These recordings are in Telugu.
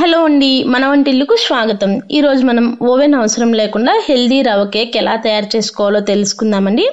హలో అండి, మన వంటిల్లుకు స్వాగతం. ఈ రోజు మనం ఓవెన్ అవసరం లేకుండా హెల్దీ రవ్వ కేక్ ఎలా తయారు చేసుకోవాలో తెలుసుకుందామండి.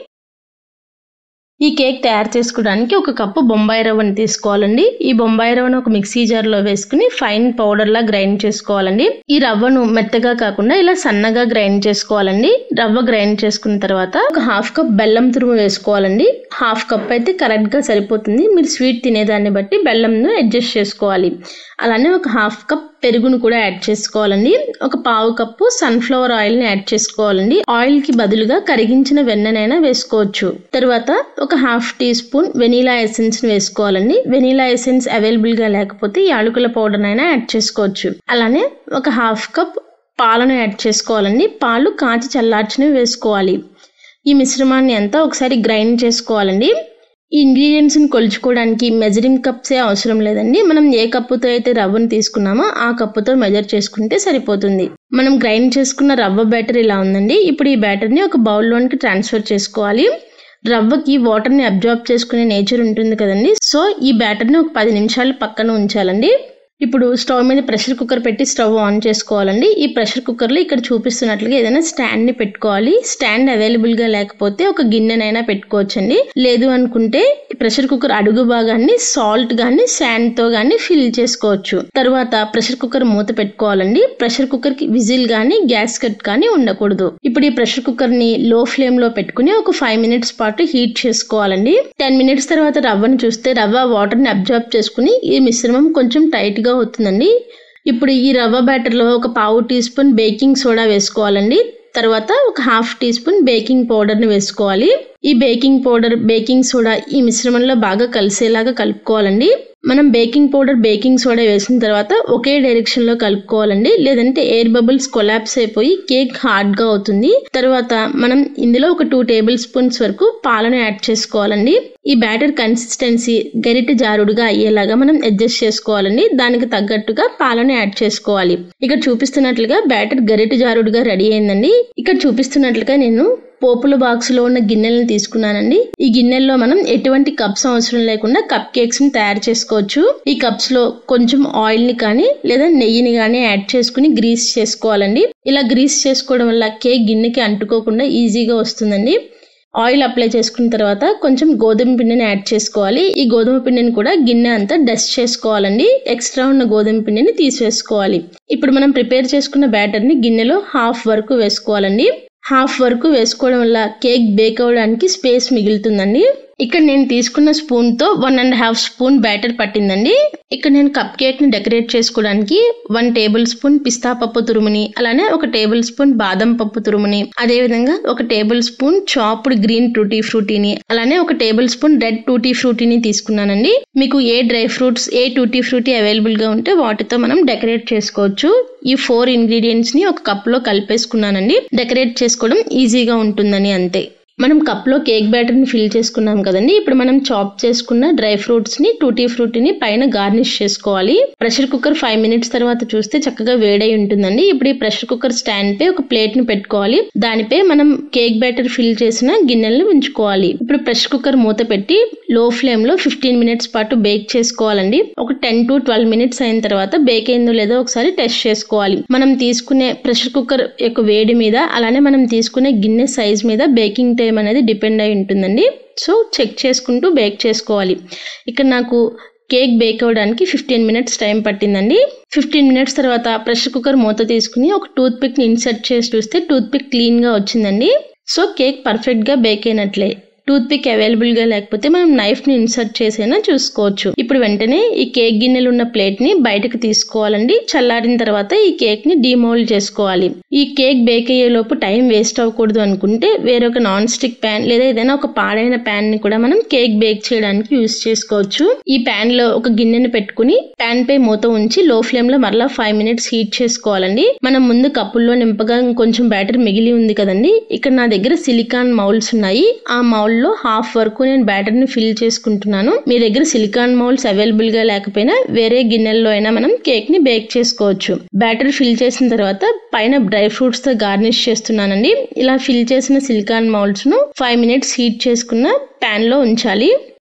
ఈ కేక్ తయారు చేసుకోవడానికి ఒక కప్పు బొంబాయి రవ్వని తీసుకోవాలండి. ఈ బొంబాయి రవ్వను ఒక మిక్సీ జార్ లో వేసుకుని ఫైన్ పౌడర్ లా గ్రైండ్ చేసుకోవాలండి. ఈ రవ్వను మెత్తగా కాకుండా ఇలా సన్నగా గ్రైండ్ చేసుకోవాలండి. రవ్వ గ్రైండ్ చేసుకున్న తర్వాత ఒక హాఫ్ కప్ బెల్లం తురుము వేసుకోవాలండి. హాఫ్ కప్ అయితే కరెక్ట్ గా సరిపోతుంది. మీరు స్వీట్ తినేదాన్ని బట్టి బెల్లంను అడ్జస్ట్ చేసుకోవాలి. అలానే ఒక హాఫ్ కప్ పెరుగును కూడా యాడ్ చేసుకోవాలండి. ఒక పావు కప్పు సన్ఫ్లవర్ ఆయిల్ ని యాడ్ చేసుకోవాలండి. ఆయిల్ కి బదులుగా కరిగించిన వెన్ననైనా వేసుకోవచ్చు. తర్వాత ఒక half teaspoon vanilla essence ని వేసుకోవాలండి. వెనీలా ఎసెన్స్ అవైలబుల్ గా లేకపోతే యాలకుల పౌడర్ అయినా యాడ్ చేసుకోవచ్చు. అలానే ఒక హాఫ్ కప్ పాలను యాడ్ చేసుకోవాలండి. పాలు కాచి చల్లార్చినవి వేసుకోవాలి. ఈ మిశ్రమాన్ని అంతా ఒకసారి గ్రైండ్ చేసుకోవాలండి. ఈ ఇంగ్రీడియంట్స్ ని కొలుచుకోవడానికి మెజరింగ్ కప్సే అవసరం లేదండి. మనం ఏ కప్పుతో అయితే రవ్వను తీసుకున్నామో ఆ కప్పుతో మెజర్ చేసుకుంటే సరిపోతుంది. మనం గ్రైండ్ చేసుకున్న రవ్వ బ్యాటర్ ఇలా ఉందండి. ఇప్పుడు ఈ బ్యాటర్ ని ఒక బౌల్లోనికి ట్రాన్స్ఫర్ చేసుకోవాలి. రవ్వకి వాటర్ ని అబ్జార్బ్ చేసుకునే నేచర్ ఉంటుంది కదండి. సో ఈ బ్యాటర్ ని ఒక 10 నిమిషాలు పక్కన ఉంచాలండి. ఇప్పుడు స్టవ్ మీద ప్రెషర్ కుక్కర్ పెట్టి స్టవ్ ఆన్ చేసుకోవాలండి. ఈ ప్రెషర్ కుక్కర్ లో ఇక్కడ చూపిస్తున్నట్లుగా ఏదైనా స్టాండ్ ని పెట్టుకోవాలి. స్టాండ్ అవైలబుల్ గా లేకపోతే ఒక గిన్నెనైనా పెట్టుకోవచ్చండి. లేదు అనుకుంటే ప్రెషర్ కుక్కర్ అడుగు భాగాన్ని సాల్ట్ గాని శాండ్ తో గాని ఫిల్ చేసుకోవచ్చు. తర్వాత ప్రెషర్ కుక్కర్ మూత పెట్టుకోవాలండి. ప్రెషర్ కుక్కర్ కి విజిల్ గాని గ్యాస్ కట్ గాని ఉండకూడదు. ఇప్పుడు ఈ ప్రెషర్ కుక్కర్ ని లో ఫ్లేమ్ లో పెట్టుకుని ఒక 5 మినిట్స్ పాటు హీట్ చేసుకోవాలండి. 10 మినిట్స్ తర్వాత రవ్వను చూస్తే రవ్వ వాటర్ ని అబ్జార్బ్ చేసుకుని ఈ మిశ్రమం కొంచెం టైట్ గా అవుతుందండి. ఇప్పుడు ఈ రవ్వ బ్యాటర్ లో ఒక పావు టీ స్పూన్ బేకింగ్ సోడా వేసుకోవాలండి. తర్వాత ఒక half teaspoon baking powder ని వేసుకోవాలి. ఈ బేకింగ్ పౌడర్ బేకింగ్ సోడా ఈ మిశ్రమంలో బాగా కలిసేలాగా కలుపుకోవాలండి. మనం బేకింగ్ పౌడర్ బేకింగ్ సోడా వేసిన తర్వాత ఒకే డైరెక్షన్ లో కలుపుకోవాలండి. లేదంటే ఎయిర్ బబుల్స్ కొలాప్స్ అయిపోయి కేక్ హార్డ్ గా అవుతుంది. తర్వాత మనం ఇందులో ఒక 2 టేబుల్ స్పూన్స్ వరకు పాలను యాడ్ చేసుకోవాలండి. ఈ బ్యాటర్ కన్సిస్టెన్సీ గరిటె జారుడుగా అయ్యేలాగా మనం అడ్జస్ట్ చేసుకోవాలండి. దానికి తగ్గట్టుగా పాలను యాడ్ చేసుకోవాలి. ఇక్కడ చూపిస్తున్నట్లుగా బ్యాటర్ గరిటె జారుడుగా రెడీ అయిందండి. ఇక్కడ చూపిస్తున్నట్లుగా నేను పోపుల బాక్స్ లో ఉన్న గిన్నెలను తీసుకున్నానండి. ఈ గిన్నెల్లో మనం ఎటువంటి కప్స్ అవసరం లేకుండా కప్ కేక్స్ ని తయారు చేసుకోవచ్చు. ఈ కప్స్ లో కొంచెం ఆయిల్ ని కానీ లేదా నెయ్యిని కానీ యాడ్ చేసుకుని గ్రీస్ చేసుకోవాలండి. ఇలా గ్రీస్ చేసుకోవడం వల్ల కేక్ గిన్నెకి అంటుకోకుండా ఈజీగా వస్తుందండి. ఆయిల్ అప్లై చేసుకున్న తర్వాత కొంచెం గోధుమ పిండిని యాడ్ చేసుకోవాలి. ఈ గోధుమ పిండిని కూడా గిన్నె అంతా డస్ట్ చేసుకోవాలండి. ఎక్స్ట్రా ఉన్న గోధుమ పిండిని తీసివేసుకోవాలి. ఇప్పుడు మనం ప్రిపేర్ చేసుకున్న బ్యాటర్ ని గిన్నెలో హాఫ్ వరకు వేసుకోవాలండి. హాఫ్ వరకు వేసుకోవడం వల్ల కేక్ బేక్ అవడానికి స్పేస్ మిగులుతుందండి. ఇక్కడ నేను తీసుకున్న స్పూన్ తో 1.5 స్పూన్ బ్యాటర్ పట్టిందండి. ఇక్కడ నేను కప్ కేక్ ని డెకరేట్ చేసుకోవడానికి 1 టేబుల్ స్పూన్ పిస్తా పప్పు తురుముని, అలానే 1 టేబుల్ స్పూన్ బాదం పప్పు తురుముని, అదే విధంగా 1 tablespoon chopped green tutti ఫ్రూటీని, అలానే 1 టేబుల్ స్పూన్ రెడ్ టూటీ ఫ్రూటీని తీసుకున్నానండి. మీకు ఏ డ్రై ఫ్రూట్స్ ఏ టూటీ ఫ్రూటీ అవైలబుల్ గా ఉంటే వాటితో మనం డెకరేట్ చేసుకోవచ్చు. ఈ 4 ఇంగ్రీడియంట్స్ ని ఒక కప్ లో కలిపేసుకున్నానండి. డెకరేట్ చేసుకోవడం ఈజీగా ఉంటుందని అంతే. మనం కప్ లో కేక్ బ్యాటర్ ని ఫిల్ చేసుకున్నాం కదండి. ఇప్పుడు మనం చాప్ చేసుకున్న డ్రై ఫ్రూట్స్ ని టూటీ ఫ్రూటీని పైన గార్నిష్ చేసుకోవాలి. ప్రెషర్ కుక్కర్ 5 మినిట్స్ తర్వాత చూస్తే చక్కగా వేడై ఉంటుందండి. ఇప్పుడు ఈ ప్రెషర్ కుక్కర్ స్టాండ్ పై ఒక ప్లేట్ ని పెట్టుకోవాలి. దానిపై మనం కేక్ బ్యాటర్ ఫిల్ చేసిన గిన్నెలను ఉంచుకోవాలి. ఇప్పుడు ప్రెషర్ కుక్కర్ మూత పెట్టి లో ఫ్లేమ్ లో 15 మినిట్స్ పాటు బేక్ చేసుకోవాలండి. ఒక 10 to 12 మినిట్స్ అయిన తర్వాత బేక్ అయిందో లేదో ఒకసారి టెస్ట్ చేసుకోవాలి. మనం తీసుకునే ప్రెషర్ కుక్కర్ యొక్క వేడి మీద, అలానే మనం తీసుకునే గిన్నె సైజ్ మీద బేకింగ్ టైం అనేది డిపెండ్ అయి ఉంటుందండి. సో చెక్ చేసుకుంటూ బేక్ చేసుకోవాలి. ఇక్కడ నాకు కేక్ బేక్ అవడానికి 15 మినిట్స్ టైం పట్టిందండి. 15 మినిట్స్ తర్వాత ప్రెషర్ కుక్కర్ మూత తీసుకుని ఒక టూత్ పిక్ ని ఇన్సర్ట్ చేసి చూస్తే టూత్ పిక్ క్లీన్ గా వచ్చిందండి. సో కేక్ పర్ఫెక్ట్ గా బేక్ అయినట్లే. టూత్ పిక్ అవైలబుల్ గా లేకపోతే మనం నైఫ్ ని ఇన్సర్ట్ చేసైనా చూసుకోవచ్చు. ఇప్పుడు వెంటనే ఈ కేక్ గిన్నెలు ఉన్న ప్లేట్ ని బయటకు తీసుకోవాలండి. చల్లారిన తర్వాత ఈ కేక్ ని డీమౌల్డ్ చేసుకోవాలి. ఈ కేక్ బేక్ అయ్యే లోపు టైం వేస్ట్ అవ్వకూడదు అనుకుంటే వేరొక నాన్ స్టిక్ ప్యాన్ లేదా ఏదైనా ఒక పాడైన ప్యాన్ ని కూడా మనం కేక్ బేక్ చేయడానికి యూజ్ చేసుకోవచ్చు. ఈ ప్యాన్ లో ఒక గిన్నెని పెట్టుకుని ప్యాన్ పై మూత ఉంచి లో ఫ్లేమ్ లో మరలా 5 మినిట్స్ హీట్ చేసుకోవాలండి. మనం ముందు కప్పుల్లో నింపగా కొంచెం బ్యాటర్ మిగిలి ఉంది కదండి. ఇక్కడ నా దగ్గర సిలికాన్ మౌల్డ్స్ ఉన్నాయి. ఆ మౌల్డ్ లో హాఫ్ వరకు నేను బ్యాటర్ ని ఫిల్ చేసుకుంటున్నాను. మీ దగ్గర సిలికాన్ మౌల్డ్స్ అవైలబుల్ గా లేకపోయినా వేరే గిన్నెల్లో అయినా మనం కేక్ ని బేక్ చేసుకోవచ్చు. బ్యాటర్ ఫిల్ చేసిన తర్వాత పైన డ్రై ఫ్రూట్స్ తో గార్నిష్ చేస్తున్నానండి. ఇలా ఫిల్ చేసిన సిలికాన్ మౌల్డ్స్ ను 5 మినిట్స్ హీట్ చేసుకున్న ప్యాన్ లో ఉంచాలి.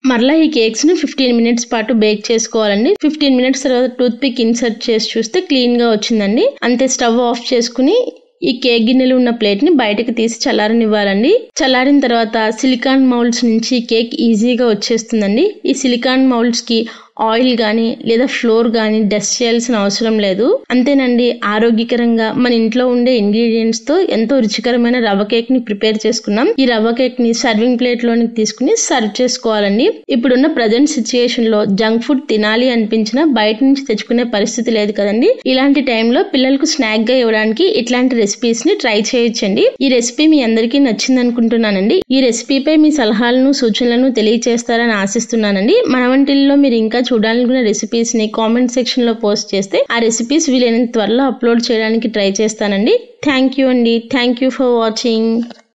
మరలా ఈ కేక్స్ ని 15 మినిట్స్ పాటు బేక్ చేసుకోవాలండి. 15 మినిట్స్ తర్వాత టూత్ పిక్ ఇన్సర్ట్ చేసి చూస్తే క్లీన్ గా వచ్చిందండి. అంతే, స్టవ్ ఆఫ్ చేసుకుని ఈ కేక్ గిన్నెలు ఉన్న ప్లేట్ ని బయటకు తీసి చల్లారనివ్వాలండి. చల్లారిన తర్వాత సిలికాన్ మౌల్డ్స్ నుంచి కేక్ ఈజీగా వచ్చేస్తుందండి. ఈ సిలికాన్ మౌల్డ్స్ కి ఆయిల్ గానీ లేదా ఫ్లోర్ గానీ డస్ట్ చేయాల్సిన అవసరం లేదు. అంతేనండి, ఆరోగ్యకరంగా మన ఇంట్లో ఉండే ఇంగ్రీడియంట్స్ తో ఎంతో రుచికరమైన రవ్వ కేక్ ని ప్రిపేర్ చేసుకున్నాం. ఈ రవ్వ కేక్ ని సర్వింగ్ ప్లేట్ లోనికి తీసుకుని సర్వ్ చేసుకోవాలండి. ఇప్పుడున్న ప్రజెంట్ సిచ్యుయేషన్ లో జంక్ ఫుడ్ తినాలి అనిపించినా బయట నుంచి తెచ్చుకునే పరిస్థితి లేదు కదండి. ఇలాంటి టైంలో పిల్లలకు స్నాక్ గా ఇవ్వడానికి ఇట్లాంటి రెసిపీస్ ని ట్రై చేయొచ్చండి. ఈ రెసిపీ మీ అందరికీ నచ్చింది అనుకుంటున్నానండి. ఈ రెసిపీపై మీ సలహాలను సూచనలను తెలియజేస్తారని ఆశిస్తున్నానండి. మన వంటిల్లో మీరు ఇంకా చూడాలనుకున్న రెసిపీస్ ని కామెంట్ సెక్షన్ లో పోస్ట్ చేస్తే ఆ రెసిపీస్ వీలైనంత త్వరలో అప్లోడ్ చేయడానికి ట్రై చేస్తానండి. థ్యాంక్ యూ అండి. Thank you for watching.